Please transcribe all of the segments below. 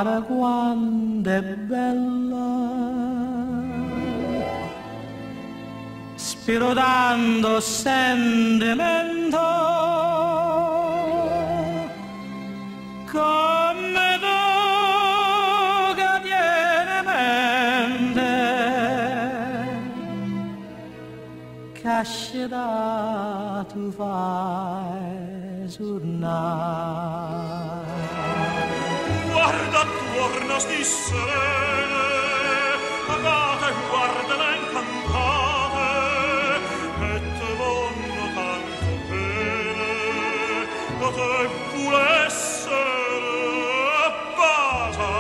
mare quanto è bella, spiro tanto sentimento come tu che tieni mente, cascerà tu fai tornare. Guarda attorno sti serene, andate guardala incantate, e te vanno tanto bene, da te vuole essere basa,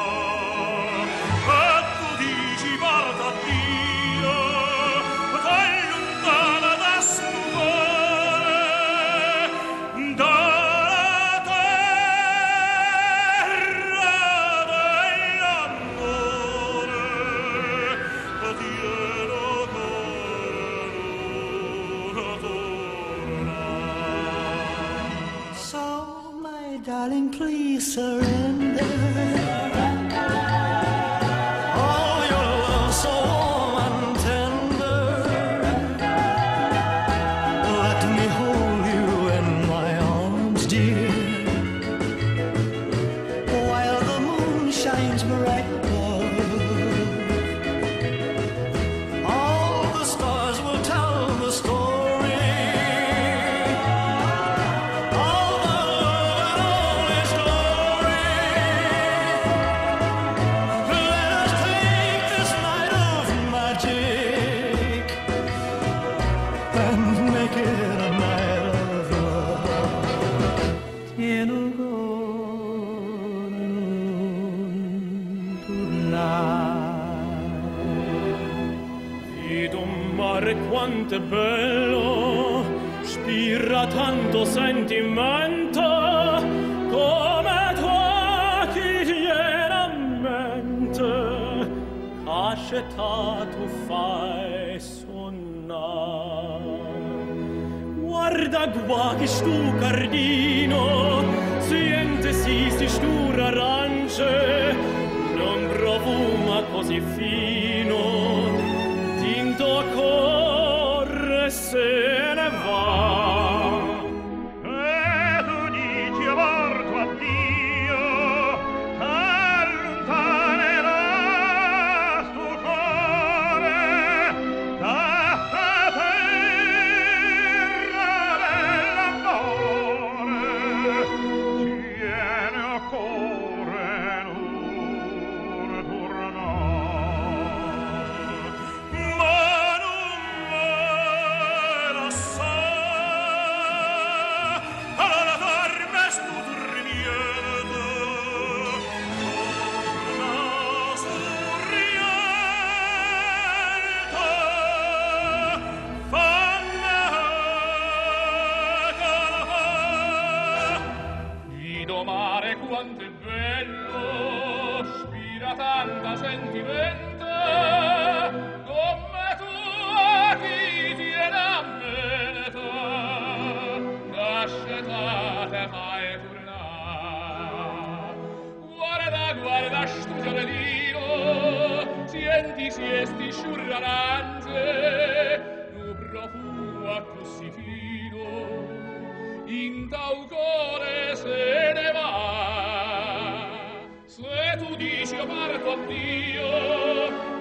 e tu dici guarda Dio, dai lontana da stupore, dalla terra dell'amore, da Dio non torna. So, my darling, please surrender. Oh, your love so warm and tender. Let me hold you in my arms, dear, while the moon shines bright above. All the stars will tell the story. All the love and all its glory. Let us take this night of magic and make it a night of love. Tieno cuore non tornare. Vedo un mare quanto è bello, spira tanto sentimento, come tu chi tiene a mente, cascetta tu fai sonnare. Guarda qua che stu cardino, siente si stur arance, non profuma così fino, tinto corre se ne va. E tu dici aborto a Dio, allontanerà sto cuore da terra dell'amore, tiene a cuore non tornare. Ma non me lo sa, allora dorme stu dormiente, torna sorriente, fammi calmare. Guido mare quanto è bello, spira tanta sentimento, come tu a chi tiene a mente, cascetate fai tornare. Guarda stu giornalino, siesti sciurranze, nu profumo così fino, in tau cuore se ne va. Se tu dici io parto a Dio,